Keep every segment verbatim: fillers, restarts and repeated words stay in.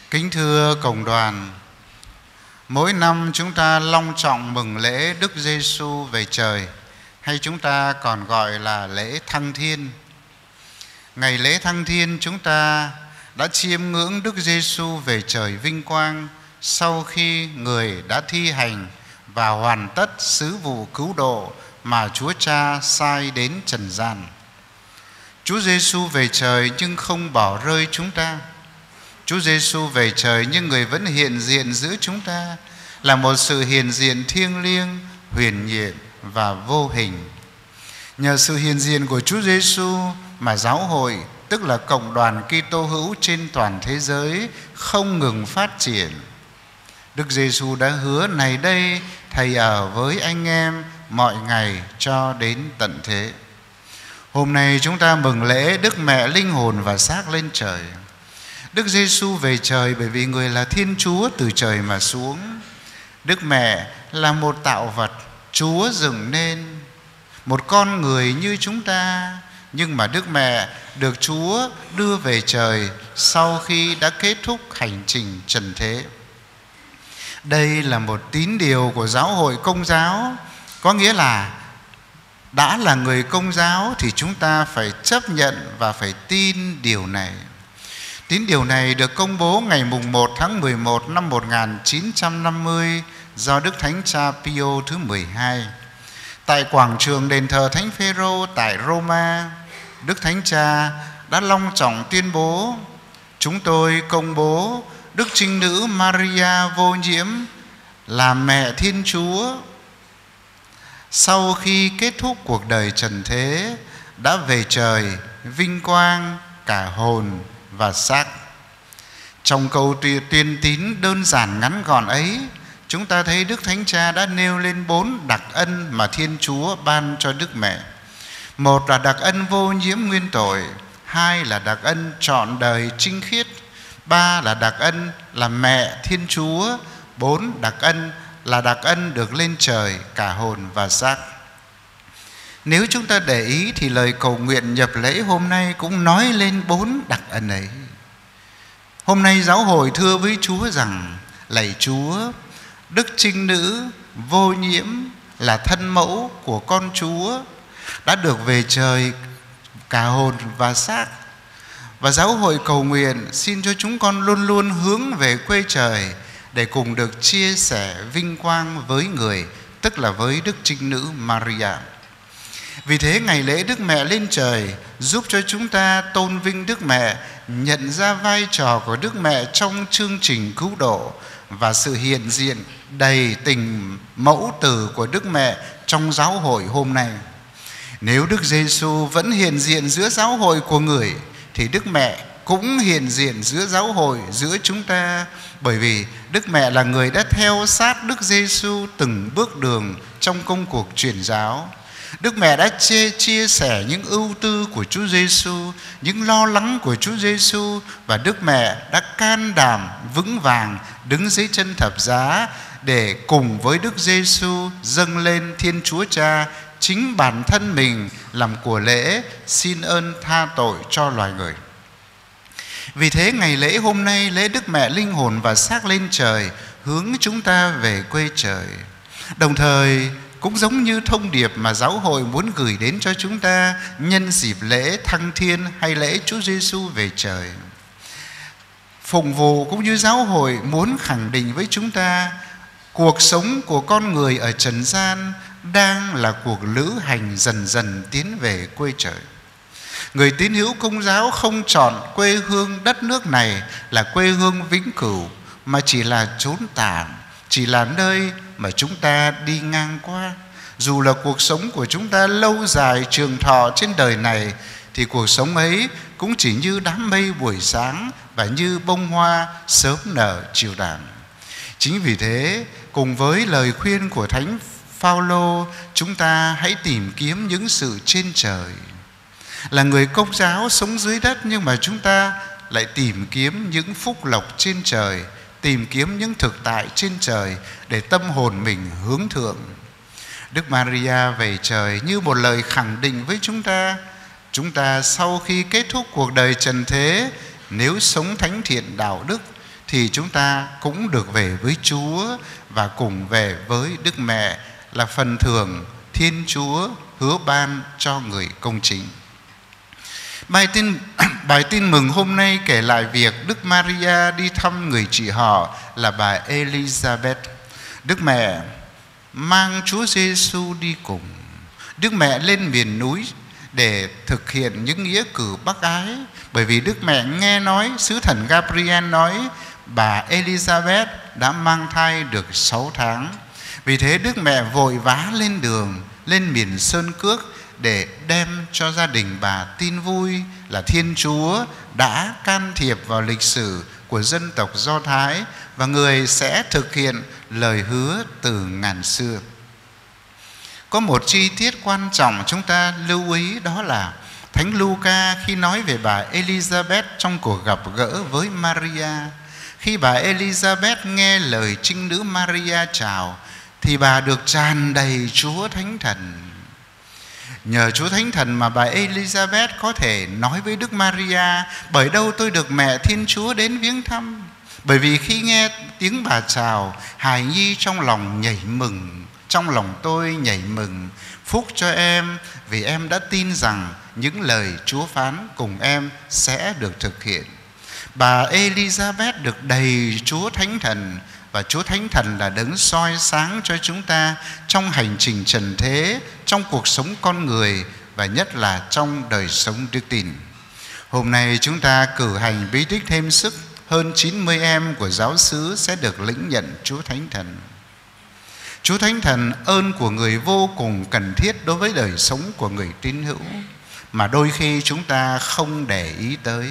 Kính thưa cộng đoàn, mỗi năm chúng ta long trọng mừng lễ Đức Giêsu về trời, hay chúng ta còn gọi là lễ Thăng Thiên. Ngày lễ Thăng Thiên chúng ta đã chiêm ngưỡng Đức Giêsu về trời vinh quang sau khi Người đã thi hành và hoàn tất sứ vụ cứu độ mà Chúa Cha sai đến trần gian. Chúa Giêsu về trời nhưng không bỏ rơi chúng ta. Chúa Giêsu về trời nhưng Người vẫn hiện diện giữa chúng ta, là một sự hiện diện thiêng liêng, huyền nhiệm và vô hình. Nhờ sự hiện diện của Chúa Giêsu mà giáo hội, tức là cộng đoàn Kitô hữu trên toàn thế giới, không ngừng phát triển. Đức Giêsu đã hứa này đây, Thầy ở với anh em mọi ngày cho đến tận thế. Hôm nay chúng ta mừng lễ Đức Mẹ linh hồn và xác lên trời. Đức Giêsu về trời bởi vì Người là Thiên Chúa từ trời mà xuống. Đức Mẹ là một tạo vật Chúa dựng nên, một con người như chúng ta, nhưng mà Đức Mẹ được Chúa đưa về trời sau khi đã kết thúc hành trình trần thế. Đây là một tín điều của giáo hội Công giáo, có nghĩa là đã là người Công giáo thì chúng ta phải chấp nhận và phải tin điều này. Tín điều này được công bố ngày mùng một tháng mười một năm một nghìn chín trăm năm mươi do Đức Thánh Cha Pio thứ mười hai. Tại quảng trường đền thờ Thánh Phêrô tại Roma, Đức Thánh Cha đã long trọng tuyên bố: chúng tôi công bố Đức Trinh Nữ Maria vô nhiễm là Mẹ Thiên Chúa, sau khi kết thúc cuộc đời trần thế, đã về trời vinh quang cả hồn và xác. Trong câu tuyên tín đơn giản ngắn gọn ấy, chúng ta thấy Đức Thánh Cha đã nêu lên bốn đặc ân mà Thiên Chúa ban cho Đức Mẹ. Một là đặc ân vô nhiễm nguyên tội, hai là đặc ân trọn đời trinh khiết, ba là đặc ân là Mẹ Thiên Chúa, bốn đặc ân là đặc ân được lên trời cả hồn và xác. Nếu chúng ta để ý thì lời cầu nguyện nhập lễ hôm nay cũng nói lên bốn đặc ân ấy. Hôm nay giáo hội thưa với Chúa rằng: lạy Chúa, Đức Trinh Nữ vô nhiễm là thân mẫu của con Chúa đã được về trời cả hồn và xác. Và giáo hội cầu nguyện xin cho chúng con luôn luôn hướng về quê trời để cùng được chia sẻ vinh quang với Người, tức là với Đức Trinh Nữ Maria. Vì thế ngày lễ Đức Mẹ lên trời giúp cho chúng ta tôn vinh Đức Mẹ, nhận ra vai trò của Đức Mẹ trong chương trình cứu độ và sự hiện diện đầy tình mẫu tử của Đức Mẹ trong giáo hội hôm nay. Nếu Đức Giêsu vẫn hiện diện giữa giáo hội của Người thì Đức Mẹ cũng hiện diện giữa giáo hội, giữa chúng ta, bởi vì Đức Mẹ là người đã theo sát Đức Giêsu từng bước đường trong công cuộc truyền giáo. Đức Mẹ đã chia, chia sẻ những ưu tư của Chúa Giêsu, những lo lắng của Chúa Giêsu, và Đức Mẹ đã can đảm vững vàng đứng dưới chân thập giá để cùng với Đức Giêsu dâng lên Thiên Chúa Cha chính bản thân mình làm của lễ xin ơn tha tội cho loài người. Vì thế ngày lễ hôm nay, lễ Đức Mẹ linh hồn và xác lên trời, hướng chúng ta về quê trời. Đồng thời cũng giống như thông điệp mà giáo hội muốn gửi đến cho chúng ta nhân dịp lễ Thăng Thiên hay lễ Chúa Giêsu về trời. Phụng vụ cũng như giáo hội muốn khẳng định với chúng ta, cuộc sống của con người ở trần gian đang là cuộc lữ hành dần dần tiến về quê trời. Người tín hữu Công giáo không chọn quê hương đất nước này là quê hương vĩnh cửu, mà chỉ là chốn tạm, chỉ là nơi mà chúng ta đi ngang qua. Dù là cuộc sống của chúng ta lâu dài trường thọ trên đời này, thì cuộc sống ấy cũng chỉ như đám mây buổi sáng và như bông hoa sớm nở chiều tàn. Chính vì thế, cùng với lời khuyên của Thánh Phaolô, chúng ta hãy tìm kiếm những sự trên trời. Là người Công giáo sống dưới đất, nhưng mà chúng ta lại tìm kiếm những phúc lộc trên trời, tìm kiếm những thực tại trên trời để tâm hồn mình hướng thượng. Đức Maria về trời như một lời khẳng định với chúng ta. Chúng ta sau khi kết thúc cuộc đời trần thế, nếu sống thánh thiện đạo đức thì chúng ta cũng được về với Chúa và cùng về với Đức Mẹ là phần thưởng Thiên Chúa hứa ban cho người công chính. Bài tin, bài tin mừng hôm nay kể lại việc Đức Maria đi thăm người chị họ là bà Elizabeth. Đức Mẹ mang Chúa Giêsu đi cùng. Đức Mẹ lên miền núi để thực hiện những nghĩa cử bác ái, bởi vì Đức Mẹ nghe nói sứ thần Gabriel nói bà Elizabeth đã mang thai được sáu tháng. Vì thế Đức Mẹ vội vã lên đường, lên miền Sơn Cước để đem cho gia đình bà tin vui là Thiên Chúa đã can thiệp vào lịch sử của dân tộc Do Thái và người sẽ thực hiện lời hứa từ ngàn xưa. Có một chi tiết quan trọng chúng ta lưu ý, đó là Thánh Luca khi nói về bà Elizabeth trong cuộc gặp gỡ với Maria. Khi bà Elizabeth nghe lời trinh nữ Maria chào thì bà được tràn đầy Chúa Thánh Thần. Nhờ Chúa Thánh Thần mà bà Elizabeth có thể nói với Đức Maria: bởi đâu tôi được mẹ Thiên Chúa đến viếng thăm. Bởi vì khi nghe tiếng bà chào, hài nhi trong lòng nhảy mừng, trong lòng tôi nhảy mừng. Phúc cho em vì em đã tin rằng những lời Chúa phán cùng em sẽ được thực hiện. Bà Elizabeth được đầy Chúa Thánh Thần, và Chúa Thánh Thần là đấng soi sáng cho chúng ta trong hành trình trần thế, trong cuộc sống con người và nhất là trong đời sống đức tin. Hôm nay chúng ta cử hành bí tích thêm sức. Hơn chín mươi em của giáo xứ sẽ được lĩnh nhận Chúa Thánh Thần. Chúa Thánh Thần, ơn của người vô cùng cần thiết đối với đời sống của người tín hữu mà đôi khi chúng ta không để ý tới.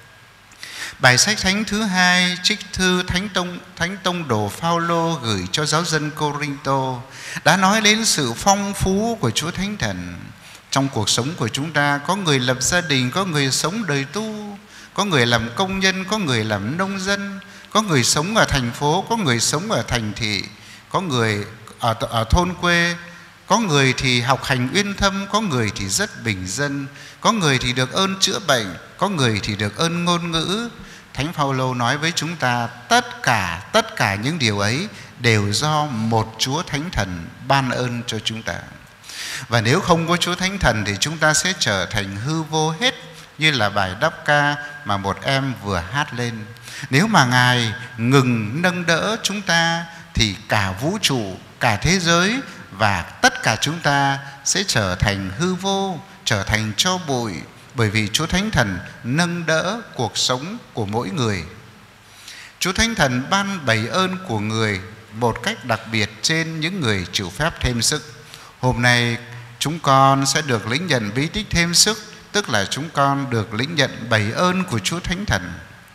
Bài sách thánh thứ hai trích thư Thánh Tông Thánh Tông đồ Phaolô gửi cho giáo dân Cô-rinh-tô đã nói đến sự phong phú của Chúa Thánh Thần. Trong cuộc sống của chúng ta có người lập gia đình, có người sống đời tu, có người làm công nhân, có người làm nông dân, có người sống ở thành phố, có người sống ở thành thị, có người ở, ở thôn quê, có người thì học hành uyên thâm, có người thì rất bình dân, có người thì được ơn chữa bệnh, có người thì được ơn ngôn ngữ. Thánh Phaolô nói với chúng ta tất cả tất cả những điều ấy đều do một Chúa Thánh Thần ban ơn cho chúng ta. Và nếu không có Chúa Thánh Thần thì chúng ta sẽ trở thành hư vô hết, như là bài đáp ca mà một em vừa hát lên. Nếu mà Ngài ngừng nâng đỡ chúng ta thì cả vũ trụ, cả thế giới và tất cả chúng ta sẽ trở thành hư vô, trở thành tro bụi, bởi vì Chúa Thánh Thần nâng đỡ cuộc sống của mỗi người. Chúa Thánh Thần ban bày ơn của người một cách đặc biệt trên những người chịu phép thêm sức. Hôm nay chúng con sẽ được lĩnh nhận bí tích thêm sức, tức là chúng con được lĩnh nhận bày ơn của Chúa Thánh Thần.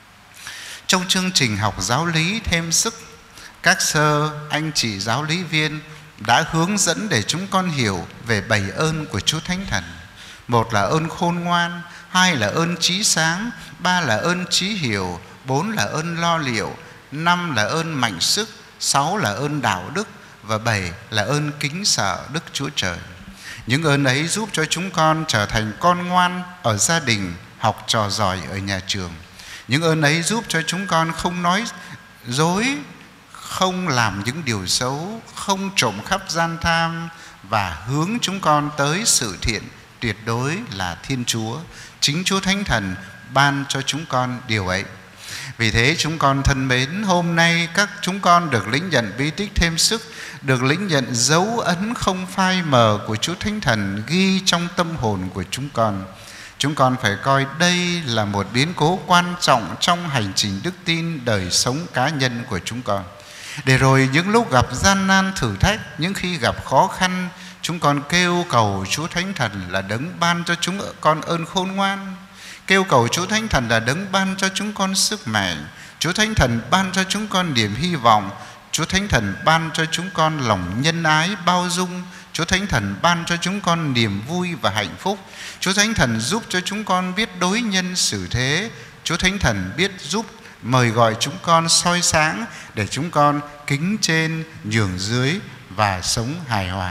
Trong chương trình học giáo lý thêm sức, các sơ anh chị giáo lý viên đã hướng dẫn để chúng con hiểu về bày ơn của Chúa Thánh Thần. Một là ơn khôn ngoan, hai là ơn trí sáng, ba là ơn trí hiểu, bốn là ơn lo liệu, năm là ơn mạnh sức, sáu là ơn đạo đức và bảy là ơn kính sợ Đức Chúa Trời. Những ơn ấy giúp cho chúng con trở thành con ngoan ở gia đình, học trò giỏi ở nhà trường. Những ơn ấy giúp cho chúng con không nói dối, không làm những điều xấu, không trộm cắp gian tham và hướng chúng con tới sự thiện tuyệt đối là Thiên Chúa. Chính Chúa Thánh Thần ban cho chúng con điều ấy. Vì thế chúng con thân mến, hôm nay các chúng con được lĩnh nhận bí tích thêm sức, được lĩnh nhận dấu ấn không phai mờ của Chúa Thánh Thần ghi trong tâm hồn của chúng con. Chúng con phải coi đây là một biến cố quan trọng trong hành trình đức tin đời sống cá nhân của chúng con. Để rồi những lúc gặp gian nan thử thách, những khi gặp khó khăn, chúng con kêu cầu Chúa Thánh Thần là đấng ban cho chúng con ơn khôn ngoan. Kêu cầu Chúa Thánh Thần là đấng ban cho chúng con sức mạnh. Chúa Thánh Thần ban cho chúng con niềm hy vọng. Chúa Thánh Thần ban cho chúng con lòng nhân ái bao dung. Chúa Thánh Thần ban cho chúng con niềm vui và hạnh phúc. Chúa Thánh Thần giúp cho chúng con biết đối nhân xử thế. Chúa Thánh Thần biết giúp mời gọi chúng con soi sáng để chúng con kính trên nhường dưới và sống hài hòa.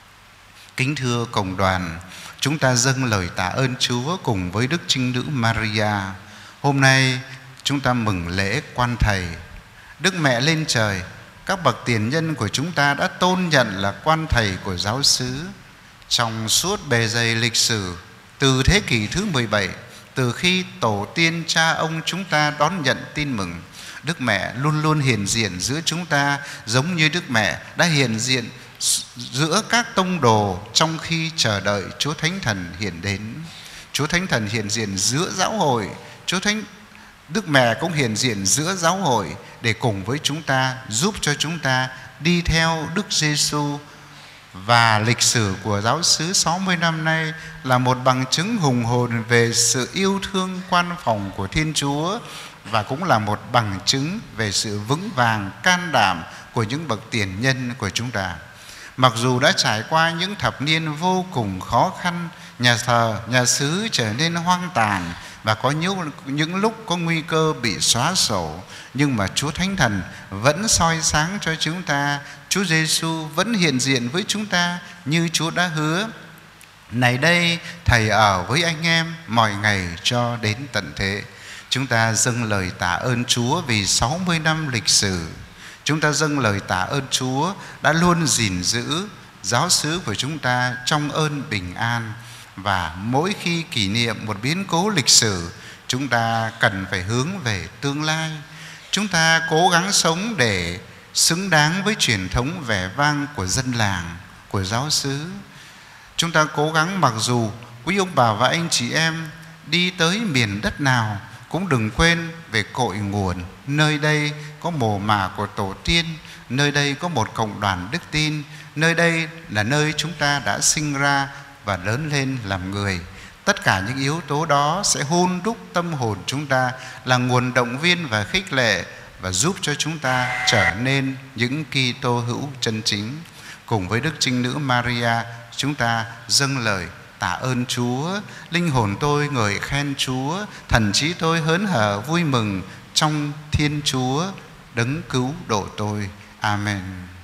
Kính thưa cộng đoàn, chúng ta dâng lời tạ ơn Chúa cùng với Đức Trinh Nữ Maria. Hôm nay chúng ta mừng lễ Quan Thầy. Đức Mẹ lên trời, các bậc tiền nhân của chúng ta đã tôn nhận là Quan Thầy của giáo xứ. Trong suốt bề dày lịch sử, từ thế kỷ thứ mười bảy, từ khi tổ tiên cha ông chúng ta đón nhận tin mừng, Đức Mẹ luôn luôn hiện diện giữa chúng ta, giống như Đức Mẹ đã hiện diện giữa các tông đồ trong khi chờ đợi Chúa Thánh Thần hiện đến. Chúa Thánh Thần hiện diện giữa giáo hội, Chúa Thánh Đức Mẹ cũng hiện diện giữa giáo hội để cùng với chúng ta, giúp cho chúng ta đi theo Đức Giêsu. Và lịch sử của giáo xứ sáu mươi năm nay là một bằng chứng hùng hồn về sự yêu thương quan phòng của Thiên Chúa, và cũng là một bằng chứng về sự vững vàng can đảm của những bậc tiền nhân của chúng ta. Mặc dù đã trải qua những thập niên vô cùng khó khăn, nhà thờ, nhà xứ trở nên hoang tàn và có những, những lúc có nguy cơ bị xóa sổ, nhưng mà Chúa Thánh Thần vẫn soi sáng cho chúng ta. Chúa Giêsu vẫn hiện diện với chúng ta như Chúa đã hứa. Này đây, Thầy ở với anh em mọi ngày cho đến tận thế. Chúng ta dâng lời tạ ơn Chúa vì sáu mươi năm lịch sử. Chúng ta dâng lời tạ ơn Chúa đã luôn gìn giữ giáo xứ của chúng ta trong ơn bình an. Và mỗi khi kỷ niệm một biến cố lịch sử, chúng ta cần phải hướng về tương lai. Chúng ta cố gắng sống để xứng đáng với truyền thống vẻ vang của dân làng, của giáo xứ. Chúng ta cố gắng, mặc dù quý ông bà và anh chị em đi tới miền đất nào, cũng đừng quên về cội nguồn. Nơi đây có mồ mả của tổ tiên, nơi đây có một cộng đoàn đức tin, nơi đây là nơi chúng ta đã sinh ra và lớn lên làm người. Tất cả những yếu tố đó sẽ hun đúc tâm hồn chúng ta, là nguồn động viên và khích lệ, và giúp cho chúng ta trở nên những Kitô hữu chân chính. Cùng với Đức Trinh Nữ Maria, chúng ta dâng lời tạ ơn Chúa. Linh hồn tôi ngợi khen Chúa, thần trí tôi hớn hở vui mừng trong Thiên Chúa, đấng cứu độ tôi. Amen.